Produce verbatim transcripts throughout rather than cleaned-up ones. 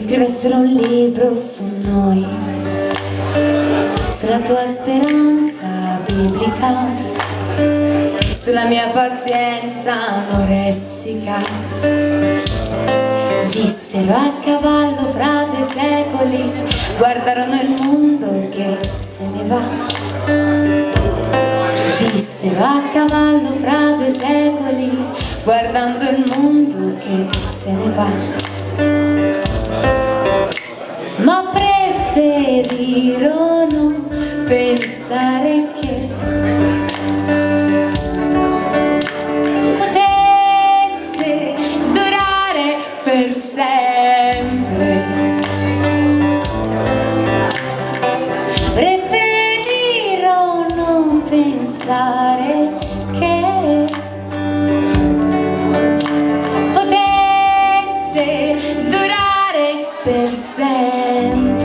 scrivessero un libro su noi, sulla tua speranza biblica, sulla mia pazienza anoressica. Vissero a cavallo fra due secoli, guardarono il mondo che se ne va. Vissero a cavallo fra due secoli, guardando il mondo che se ne va. Ma preferirono pensare che potesse durare per sempre. Preferirono pensare che potesse durare per sempre.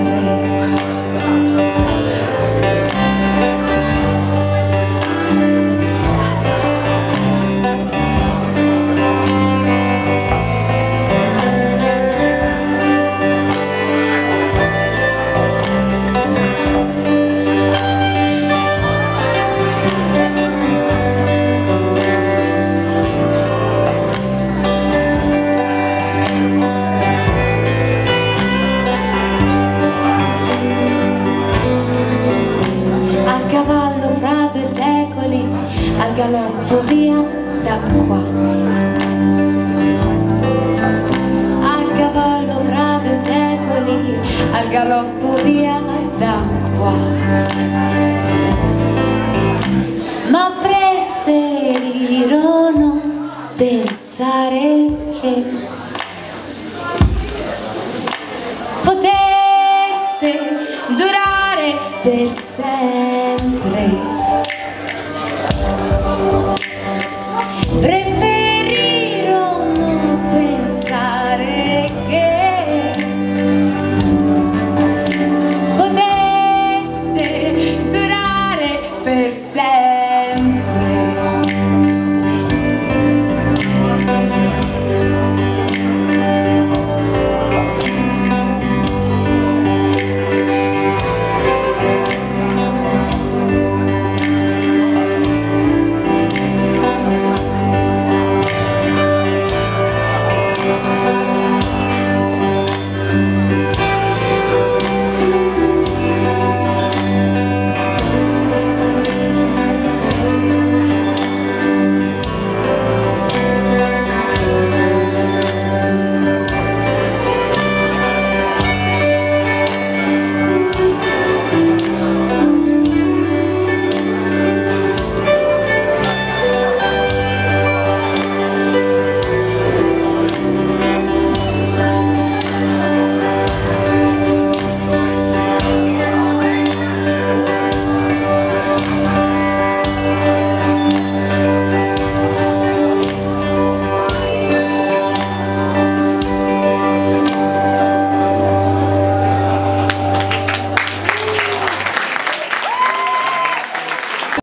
Cavallo fra due secoli, al galoppo via da qua. A cavallo fra due secoli, al galoppo via da qua. Ma preferirono pensare che potesse durare per sempre. Preferirono pensare che potesse durare per sempre.